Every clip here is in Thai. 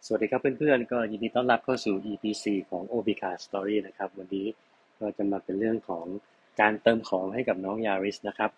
สวัสดีครับเพื่อนๆก็ยินดีต้อนรับเข้าสู่ EP4 ของ Obica Story นะครับวันนี้ก็จะมาเป็นเรื่องของการเติมของให้กับน้องยาริสนะครับ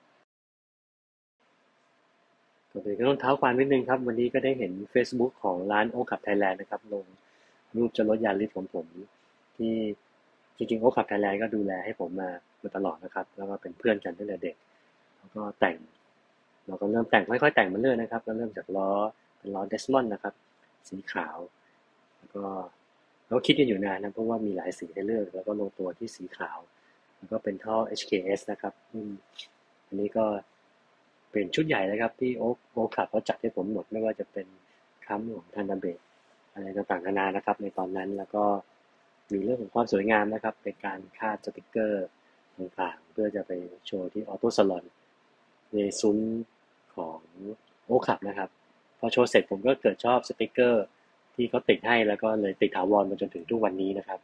ก่อนอื่นก็ต้องเท้าความนิดนึงครับวันนี้ก็ได้เห็น Facebook ของร้านโอคับไทยแลนด์นะครับลงรูปเจ้ารถยาริสของผมที่จริงๆโอคับไทยแลนด์ก็ดูแลให้ผมมาตลอดนะครับแล้วก็เป็นเพื่อนกันตั้งแต่เด็กแล้วก็แต่งเราก็เริ่มแต่งค่อยๆแต่งมาเรื่อยนะครับก็เริ่มจากล้อเป็นล้อเดสมอนด์นะครับสีขาว แล้วก็เราคิดกันอยู่นานนะเพราะว่ามีหลายสีให้เลือกแล้วก็ลงตัวที่สีขาวแล้วก็เป็นท่อ HKS นะครับอันนี้ก็เป็นชุดใหญ่เลยครับที่โอ๊คขับเขาจัดให้ผมหมดไม่ว่าจะเป็นคัมของทันดาเบะอะไรต่างๆนานานะครับในตอนนั้นแล้วก็มีเรื่องของความสวยงามนะครับเป็นการคาดสติกเกอร์ต่างๆเพื่อจะไปโชว์ที่ออโต้สลอนในซุ้มของโอ๊คขับนะครับพอโชว์เสร็จผมก็เกิดชอบสติกเกอร์ ที่เขาติดให้แล้วก็เลยติดถาวรมาจนถึงทุกวันนี้นะครับ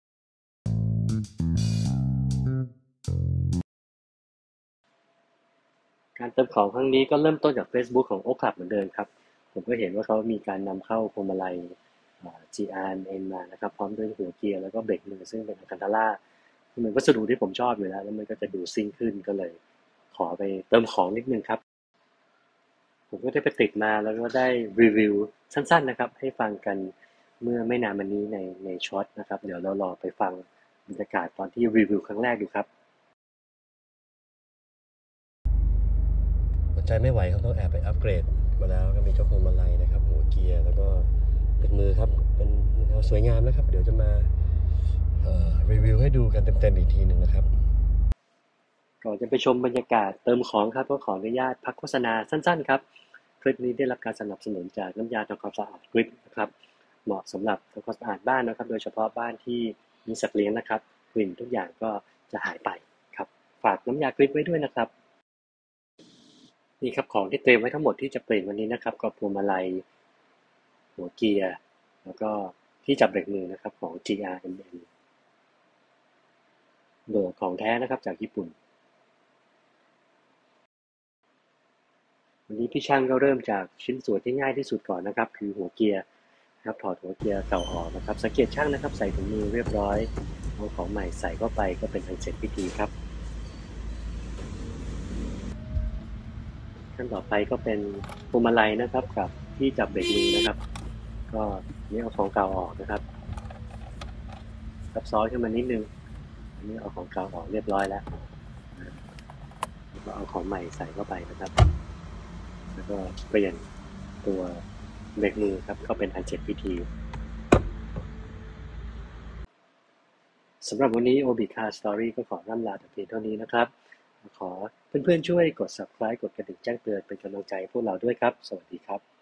การเติมของครั้งนี้ก็เริ่มต้นจาก Facebook ของ Oak Club เหมือนเดิมครับผมก็เห็นว่าเขามีการนำเข้าพวงมาลัยGR-N มานะครับพร้อมด้วยหัวเกียร์แล้วก็เบรกมือซึ่งเป็นอัลคันทาร่าซึ่งเป็นวัสดุที่ผมชอบอยู่แล้วแล้วมันก็จะดูซิ่งขึ้นก็เลยขอไปเติมของนิดนึงครับผมก็ได้ไปติดมาแล้วก็ได้รีวิวสั้นๆนะครับให้ฟังกันเมื่อไม่นานมานี้ในช็อตนะครับเดี๋ยวเรารอไปฟังบรรยากาศตอนที่รีวิวครั้งแรกดูครับอดใจไม่ไหวครับต้องแอบไปอัปเกรดมาแล้วก็มีเจ้าพวงมาลัยนะครับหัวเกียร์แล้วก็เบรกมือครับเป็นสวยงามนะครับเดี๋ยวจะมารีวิวให้ดูกันเต็มๆอีกทีหนึ่งนะครับก่อนจะไปชมบรรยากาศเติมของครับก็ขออนุญาตพักโฆษณาสั้นๆครับคลิปนี้ได้รับการสนับสนุนจากน้ำยาทำความสะอาดกริปนะครับเหมาะสำหรับทำความสะอาดบ้านนะครับโดยเฉพาะบ้านที่มีสัตว์เลี้ยงนะครับกลิ่นทุกอย่างก็จะหายไปครับฝากน้ำยากริปไว้ด้วยนะครับนี่ครับของที่เตรียมไว้ทั้งหมดที่จะเปลี่ยนวันนี้นะครับก็พวงมาลัยหัวเกียร์แล้วก็ที่จับเบรกมือนะครับของ GRMN เบอร์ของแท้นะครับจากญี่ปุ่น วันนี้พี่ช่างก็เริ่มจากชิ้นส่วนที่ง่ายที่สุดก่อนนะครับคือหัวเกียร์นะครับถอดหัวเกียร์เก่าออกนะครับสังเกตช่างนะครับใส่ถุงมือเรียบร้อยเอาของใหม่ใส่เข้าไปก็เป็นอันเสร็จพิธีครับขั้นต่อไปก็เป็นพวงมาลัยนะครับกับที่จับเบรกมือนะครับก็นี่เอาของเก่าออกนะครับซับซ้อนขึ้นมานิดนึงอันนี้เอาของเก่าออกเรียบร้อยแล้วแล้วก็เอาของใหม่ใส่เข้าไปนะครับแล้วก็เปลี่ยนตัวเบรกมือครับก็เป็นอันเสร็จพิธี สำหรับวันนี้ Obi Car Story ก็ขอร่ำลาแต่เพียงเท่านี้นะครับขอเพื่อนๆช่วยกด Subscribe กดกระดิ่งแจ้งเตือนเป็นกำลังใจพวกเราด้วยครับสวัสดีครับ